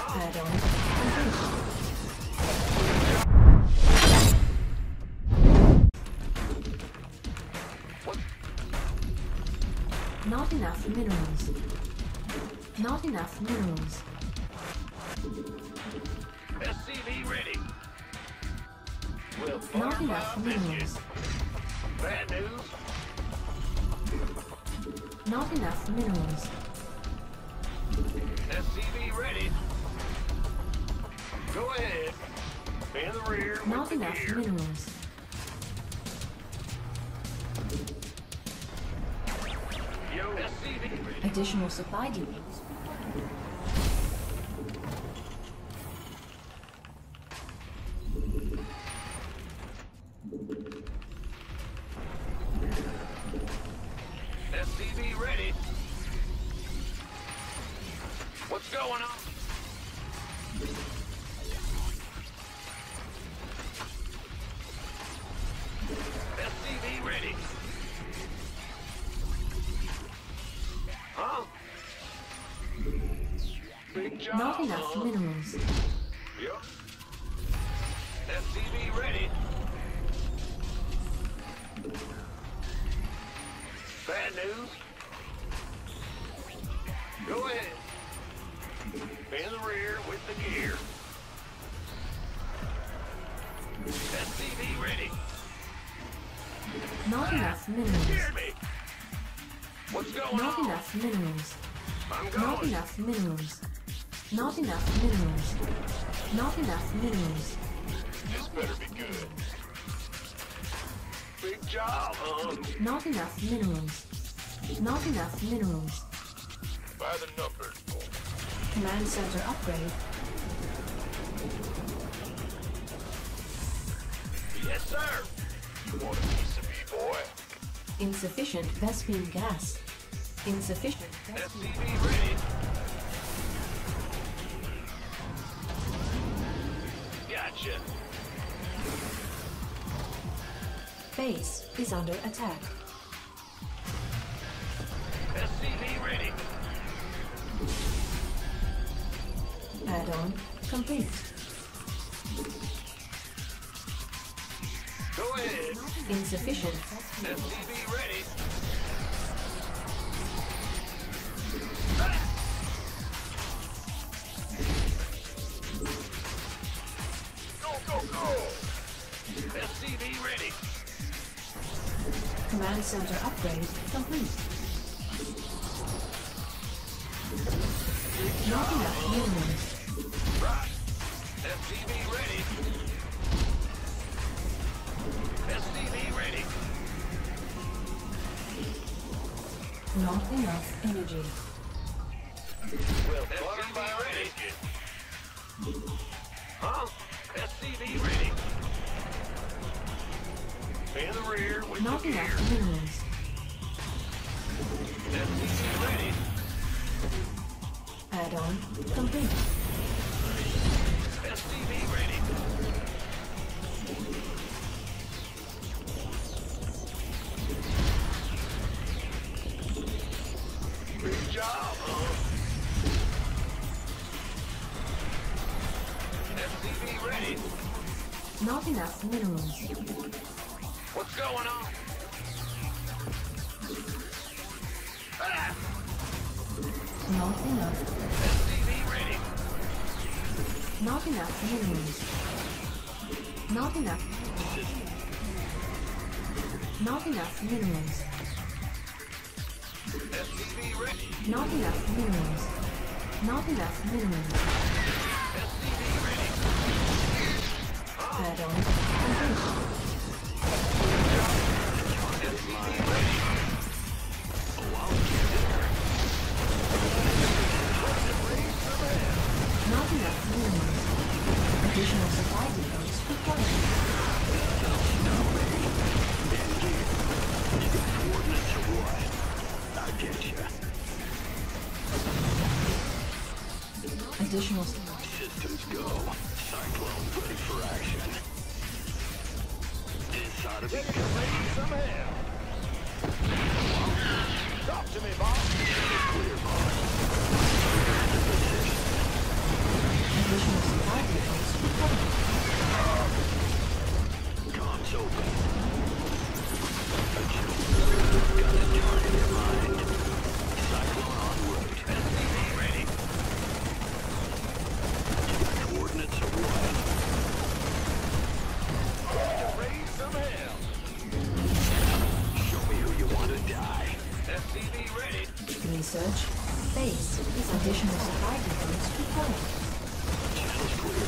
Add-on complete. Not enough minerals. Not enough minerals. SCV ready. We'll Not enough minerals. Bad news. Not enough minerals. SCV ready. Go ahead. In the rear. Not with the enough gear. minerals. Yo, SCV ready. Additional supply depots. SCV ready. What's going on? SCV ready. Huh? Big job. Not enough huh? minerals. Yep. SCV ready. Bad news. Go ahead. In the rear with the gear. SCV ready. Not enough minerals. Hear me. What's going Not on? enough minerals. I'm Not going. enough minerals. Not enough minerals. Not enough minerals. This better be good. Big job, huh? Not enough minerals. Not enough minerals. By the numbers. Command center upgrade. Yes, sir. You want a piece of me, boy? Insufficient Vespine gas. Insufficient Vespine. SCV ready. Gotcha. Base is under attack. SCV ready. Add-on complete. Go ahead. Insufficient. SCV ready. Go, go, go. SCV ready. Command center upgrade complete. Not enough minerals. Right. SCV ready. SCV ready. Not enough energy. Well, SCV ready. Huh? SCV ready. In the rear with Not the gear. enough minerals. SCV ready. Add-on complete. SCV ready. Big job, huh? SCV ready. Not enough minerals. What's going on? Ah! Not enough. SCV ready. Not enough minerals. Not enough. Not enough minerals. SCV ready. Not enough minerals. Not enough minerals. SCV ready. Add-on complete. SCV ready. Not enough minerals. Additional supply depots required. Coordinates of what? I get you. Additional supply. Systems go. Cyclone ready for action. This ought to be Ready to raise some hell. Talk to me, boss. clear, boss. Additional supply depots required. Channel's clear.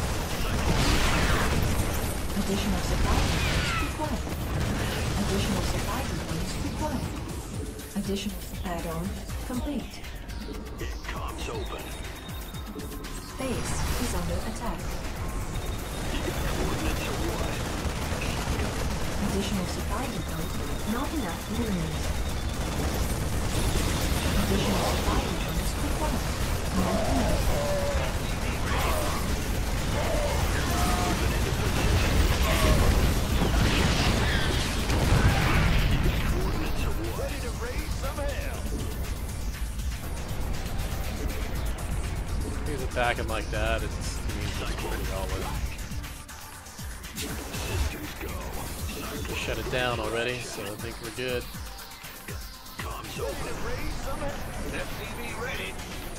Additional supply depots required. Additional supply depots required. Additional add-on complete. Comms open. Base is under attack. Coordinates or what? Additional supply depot. Not enough minerals. Additional supply depots required. Not enough. Coordinates or what? Ready to raise some hell. He's attacking like that. It means it's pretty all in. Systems go. Just shut it down already, so I think we're good. Comms Ready open. to raise some hell. FCV ready.